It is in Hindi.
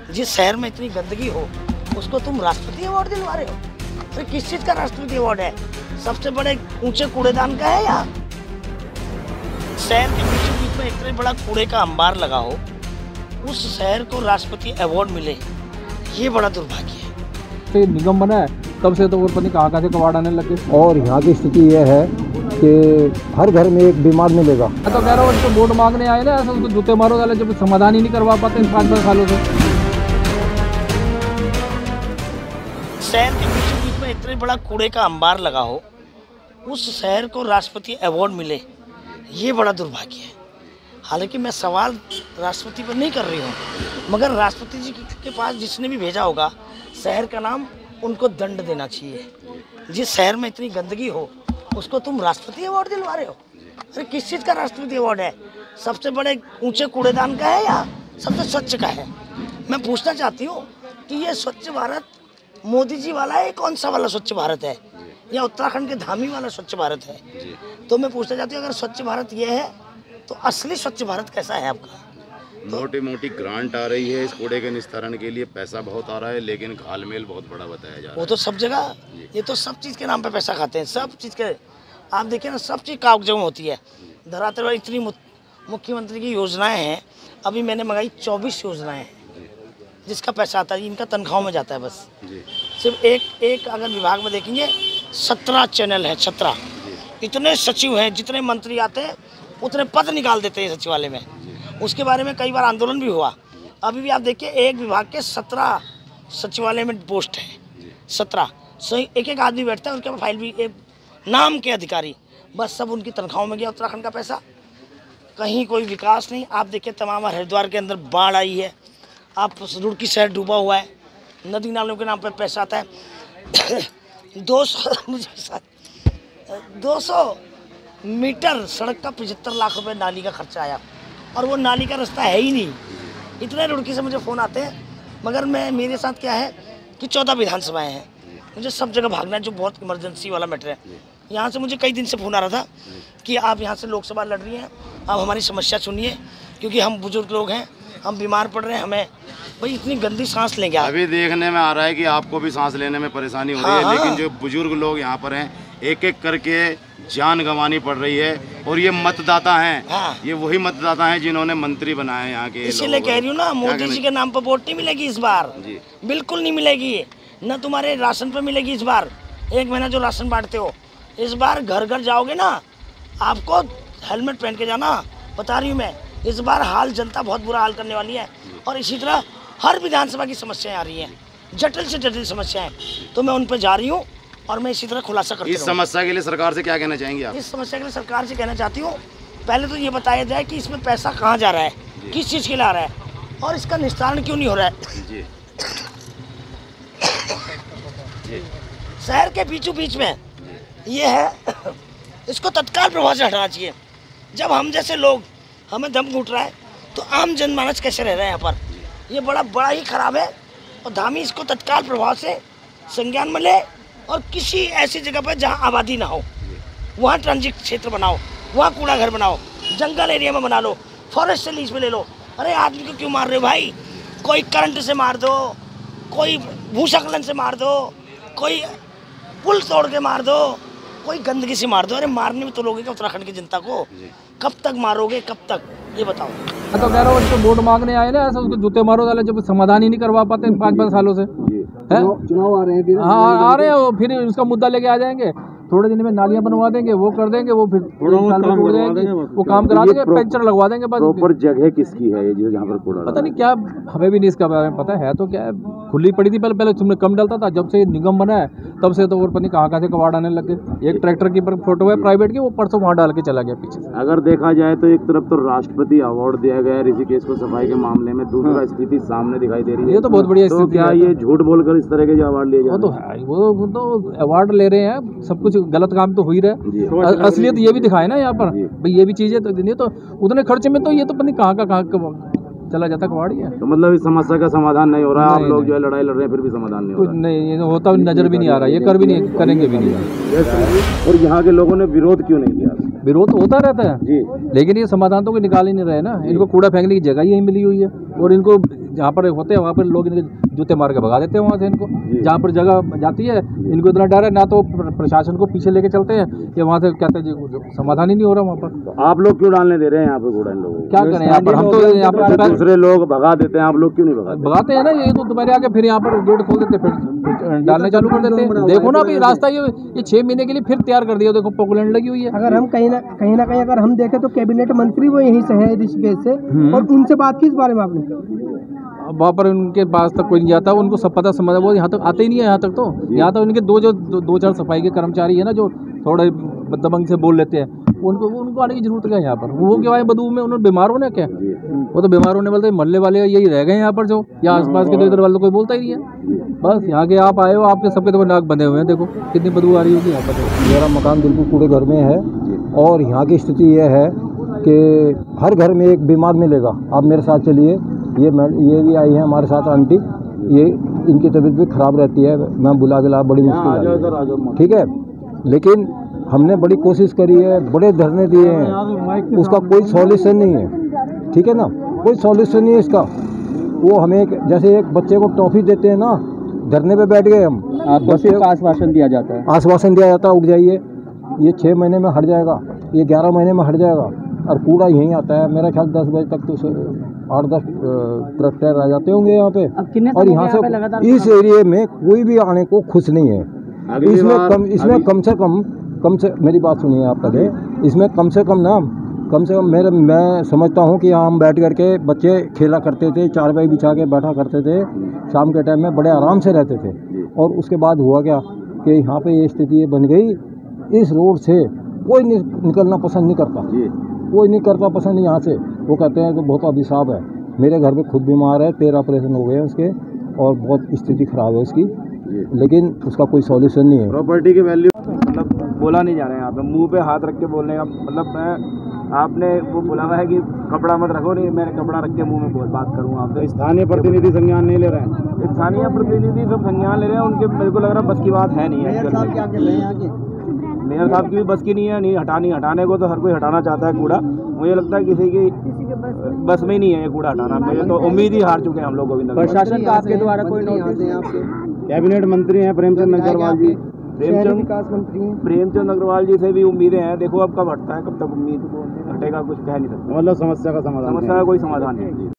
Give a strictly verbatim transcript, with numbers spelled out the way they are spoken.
जिस शहर में इतनी गंदगी हो उसको तुम राष्ट्रपति अवार्ड दिलवा रहे हो? अरे किस चीज का राष्ट्रपति अवार्ड है? सबसे बड़े ऊंचे कूड़ेदान का है या शहर के बीचों बीच में इतने बड़ा कूड़े का अंबार लगा हो, उस शहर को राष्ट्रपति अवार्ड मिले, ये बड़ा दुर्भाग्य है। तो निगम बना है तब से तो वो पता नहीं कहाँ कहाँ से कबाड़ आने लगे। और यहाँ की स्थिति यह है कि हर घर में एक बीमार मिलेगा। मैं तो कह रहा हूँ उसको वोट मांगने आए ना, ऐसा उसको जूते मारो वाले, जब समाधान ही नहीं करवा पाते पाँच पाँच सालों से। शहर के बीचों बीच में इतने बड़ा कूड़े का अंबार लगा हो, उस शहर को राष्ट्रपति अवार्ड मिले, ये बड़ा दुर्भाग्य है। हालांकि मैं सवाल राष्ट्रपति पर नहीं कर रही हूँ, मगर राष्ट्रपति जी के पास जिसने भी भेजा होगा, शहर का नाम उनको दंड देना चाहिए। जिस शहर में इतनी गंदगी हो उसको तुम राष्ट्रपति अवार्ड दिलवा रहे हो? अरे किस चीज़ का राष्ट्रपति अवार्ड है? सबसे बड़े ऊंचे कूड़ेदान का है या सबसे स्वच्छ का है? मैं पूछना चाहती हूँ कि ये स्वच्छ भारत मोदी जी वाला है, कौन सा वाला स्वच्छ भारत है, या उत्तराखंड के धामी वाला स्वच्छ भारत है? तो मैं पूछना चाहती हूँ, अगर स्वच्छ भारत ये है तो असली स्वच्छ भारत कैसा है आपका? मोटी मोटी ग्रांट आ रही है इस कूड़े के निस्तारण के लिए, पैसा बहुत आ रहा है, लेकिन घालमेल बहुत बड़ा बताया जा रहा है। वो तो सब जगह, ये तो सब चीज़ के नाम पे पैसा खाते हैं, सब चीज़ के। आप देखिए ना, सब चीज़ कागजों में होती है। धरातल पर इतनी मुख्यमंत्री की योजनाएं हैं, अभी मैंने मंगाई चौबीस योजनाएं हैं, जिसका पैसा आता है इनका तनख्वाहों में जाता है बस। सिर्फ एक एक अगर विभाग में देखेंगे सत्रह चैनल है, सत्रह। इतने सचिव हैं, जितने मंत्री आते हैं उतने पद निकाल देते हैं सचिवालय में। उसके बारे में कई बार आंदोलन भी हुआ। अभी भी आप देखिए, एक विभाग के सत्रह सचिवालय में पोस्ट है, सत्रह। सही एक एक आदमी बैठता है, उनके फाइल भी एक नाम के अधिकारी, बस सब उनकी तनख्वाहों में गया उत्तराखंड का पैसा। कहीं कोई विकास नहीं। आप देखिए, तमाम हरिद्वार के अंदर बाढ़ आई है, आप रुड़की शहर डूबा हुआ है, नदी नालों के नाम पर पैसा आता है। दो सौ मुझे दो सौ मीटर सड़क का पचहत्तर लाख रुपए नाली का खर्चा आया, और वो नाली का रास्ता है ही नहीं। इतने रुड़की से मुझे फ़ोन आते हैं, मगर मैं मेरे साथ क्या है कि चौदह विधानसभाएं हैं, मुझे सब जगह भागना है, जो बहुत इमरजेंसी वाला मैटर है। यहाँ से मुझे कई दिन से फ़ोन आ रहा था कि आप यहाँ से लोकसभा लड़ रही हैं, आप हमारी समस्या सुनिए, क्योंकि हम बुजुर्ग लोग हैं, हम बीमार पड़ रहे हैं, हमें भाई इतनी गंदी सांस लेंगे। अभी देखने में आ रहा है कि आपको भी सांस लेने में परेशानी हो रही है। हाँ, लेकिन जो बुजुर्ग लोग यहाँ पर हैं, एक एक करके जान गंवानी पड़ रही है, और ये मतदाता हैं। हाँ। ये वही मतदाता हैं जिन्होंने मंत्री बनाए हैं यहाँ के। इसीलिए कह रही हूँ ना, मोदी जी के नाम पर वोट नहीं मिलेगी इस बार, बिल्कुल नहीं मिलेगी। न तुम्हारे राशन पे मिलेगी इस बार, एक महीना जो राशन बांटते हो। इस बार घर घर जाओगे ना, आपको हेलमेट पहन के जाना, बता रही हूँ मैं। इस बार हाल जनता बहुत बुरा हाल करने वाली है, और इसी तरह हर विधानसभा की समस्याएं आ रही हैं, जटिल से जटिल समस्याएं। तो मैं उन पर जा रही हूँ, और मैं इसी तरह खुलासा करती हूँ। इस समस्या के लिए सरकार से क्या कहना चाहेंगे आप? इस समस्या के लिए सरकार से कहना चाहती हूँ, पहले तो ये बताया जाए कि इसमें पैसा कहाँ जा रहा है, किस चीज़ के लिए आ रहा है, और इसका निस्तारण क्यों नहीं हो रहा है। जी। जी। शहर के बीचों बीच में ये है, इसको तत्काल प्रभाव से हटाना चाहिए। जब हम जैसे लोग, हमें दम घुट रहा है, तो आम जनमानस कैसे रह रहे हैं यहाँ पर? ये बड़ा बड़ा ही खराब है, और धामी इसको तत्काल प्रभाव से संज्ञान में ले, और किसी ऐसी जगह पर जहाँ आबादी ना हो, वहाँ ट्रांजिट क्षेत्र बनाओ, वहाँ कूड़ा घर बनाओ, जंगल एरिया में बना लो, फॉरेस्ट से लीज पे ले लो। अरे आदमी को क्यों मार रहे हो भाई? कोई करंट से मार दो, कोई भूस्खलन से मार दो, कोई पुल तोड़ के मार दो, कोई गंदगी से मार दो। अरे मारने में तो लोगे क्या उत्तराखंड की जनता को? कब तक मारोगे, कब तक, ये बताओ। मैं तो कह रहा हूँ उसको वोट मांगने आए ना, ऐसा उसको जूते मारो वाले, जब समाधान ही नहीं करवा पाते पाँच पाँच सालों से। चुनाव आ रहे हैं, हाँ आ रहे हैं, फिर उसका मुद्दा लेके आ जाएंगे। थोड़े दिन में नालियां बनवा देंगे, वो कर देंगे, वो फिर साल में टूट जाएंगे, वो काम करा देंगे, पेंचर लगवा देंगे बस। प्रॉपर जगह किसकी है ये जहाँ पर कूड़ा? पता नहीं क्या, हमें भी नहीं इसका बारे में पता है। तो क्या है, खुली पड़ी थी पहले, पहले तुमने कम डलता था, जब से निगम बना है तब से तो और पता नहीं कहाँ कहाँ से कबाड़ आने लगे। एक ट्रैक्टर की फोटो है प्राइवेट की, वो परसों वहाँ डाल के चला गया पीछे से। अगर देखा जाए तो एक तरफ तो राष्ट्रपति अवार्ड दिया गया है ऋषिकेश को सफाई के मामले में, दूसरा स्थिति सामने दिखाई दे रही है। ये तो बहुत बढ़िया तो क्या ये झूठ बोलकर इस तरह के जो अवार्ड लिए जाते हैं? वो तो अवार्ड ले रहे हैं, सब कुछ गलत काम तो हो ही रहा है। असलियत ये भी दिखाए ना यहाँ पर भाई, ये भी चीजें तो नहीं, तो उतने खर्चे में तो ये तो पता नहीं कहाँ का कहाँ चला जाता कबाड़ी है। तो मतलब इस समस्या का समाधान नहीं हो रहा है। आप लोग जो है लड़ाई लड़ रहे हैं, फिर भी समाधान नहीं हो रहा है। नहीं होता, नजर भी नहीं आ रहा, ये कर भी नहीं, करेंगे भी नहीं। और यहाँ के लोगों ने विरोध क्यों नहीं किया? विरोध होता रहता है जी, लेकिन ये समाधान तो कोई निकाल ही नहीं रहे ना। इनको कूड़ा फेंकने की जगह यही मिली हुई है, और इनको जहाँ पर होते हैं वहाँ पर लोग इनके जूते मार के भगा देते हैं वहाँ से इनको। जहाँ पर जगह जाती है इनको इतना डर है, ना तो प्रशासन को पीछे लेके चलते हैं, ये वहाँ से कहते हैं जी समाधान ही नहीं हो रहा वहाँ पर। तो आप लोग क्यों डालने दे रहे हैं यहाँ पे कूड़ा इन लोगों को? क्या करें यहाँ पर, हम तो यहाँ पर दूसरे लोग भगा देते हैं, आप लोग क्यों नहीं भगाते? भगाते हैं ना, ये तो दोपहर आके फिर यहाँ पर गेट खोल देते हैं, फिर डालने चालू कर देते हैं। देखो ना अभी रास्ता ये ये छह महीने के लिए फिर तैयार कर दिया, देखो पोकलैंड लगी हुई है। अगर हम कहीं ना कहीं ना कहीं अगर हम देखें तो कैबिनेट मंत्री वो यहीं से है, ऋषिकेश से, और उनसे बात की इस बारे में आपने? वहाँ पर उनके पास तक कोई नहीं जाता, उनको सब पता समझ, वो यहाँ तक आते ही नहीं है यहाँ तक। तो यहाँ तक उनके दो जो दो, दो चार सफाई के कर्मचारी है ना जो थोड़े दबंग से बोल लेते हैं, उनको उनको आने की जरूरत क्या है यहाँ पर? वो क्या है बदबू में उन्होंने बीमार होने क्या, वो तो बीमार होने वाले मोहल्ले वाले यही रह गए यहाँ पर, जो या आसपास के इधर वाले कोई बोलता ही नहीं है। बस यहाँ के आप आए हो, आपके सबके तो नाक बंधे हुए हैं, देखो कितनी बदबू आ रही होगी यहाँ पर। मेरा मकान बिल्कुल कूड़े घर में है और यहाँ की स्थिति यह है कि हर घर में एक बीमार मिलेगा। आप मेरे साथ चलिए, ये मैं ये भी आई है हमारे साथ आंटी, ये इनकी तबीयत भी ख़राब रहती है, मैं बुला के ला बड़ी मुश्किल है, ठीक है। लेकिन हमने बड़ी कोशिश करी है, बड़े धरने दिए हैं, उसका कोई सॉल्यूशन नहीं है, ठीक है ना, कोई सॉल्यूशन नहीं है इसका। वो हमें एक, जैसे एक बच्चे को टॉफ़ी देते हैं ना, धरने पे बैठ गए हम, बच्चे को आश्वासन दिया जाता है, आश्वासन दिया जाता है उठ जाइए, ये छः महीने में हट जाएगा, ये ग्यारह महीने में हट जाएगा, और कूड़ा यहीं आता है। मेरा ख्याल दस बजे तक तो आठ दस ट्रक टायर आ जाते होंगे यहाँ पे, और यहाँ से इस एरिए में कोई भी आने को खुश नहीं है। इसमें कम इसमें कम से कम कम से मेरी बात सुनिए आप पहले, इसमें कम से कम ना कम से कम मेरे मैं समझता हूँ कि यहाँ हम बैठ करके बच्चे खेला करते थे, चारपाई बिछा के बैठा करते थे, शाम के टाइम में बड़े आराम से रहते थे। और उसके बाद हुआ क्या कि यहाँ पे ये स्थिति बन गई, इस रोड से कोई निकलना पसंद नहीं करता, कोई नहीं करता पसंद यहाँ से। वो कहते हैं कि बहुत अभिशाप है। मेरे घर में खुद बीमार है, तेरह ऑपरेशन हो गए हैं उसके, और बहुत स्थिति ख़राब है उसकी, लेकिन उसका कोई सॉल्यूशन नहीं है। प्रॉपर्टी की वैल्यू मतलब बोला नहीं जा रहा है यहाँ पे, मुंह पे हाथ रख के बोलने का मतलब, मैं आपने वो बोला हुआ है कि कपड़ा मत रखो, नहीं मैंने कपड़ा रख के मुंह में बोल बात करूँ आपसे। स्थानीय प्रतिनिधि संज्ञान नहीं ले रहे हैं, स्थानीय प्रतिनिधि सब संज्ञान ले रहे हैं, उनके मेरे को लग रहा है बस की बात है नहीं है। मेयर साहब की भी बस की नहीं है, नहीं हटानी हटाने को तो हर कोई हटाना चाहता है कूड़ा, मुझे लगता है किसी की बस में ही नहीं है ये कूड़ा हटाना। मुझे तो उम्मीद ही हार चुके हैं हम लोग गोविंद। प्रशासन का आपके द्वारा कोई नोटिस? कैबिनेट मंत्री हैं प्रेमचंद अग्रवाल जी, प्रेमचंद विकास मंत्री हैं, प्रेमचंद अग्रवाल जी से भी उम्मीदें हैं, देखो अब कब हटता है, कब तक उम्मीद हटेगा कुछ कह नहीं सकते। मतलब समस्या का समाधान समस्या का कोई समाधान नहीं।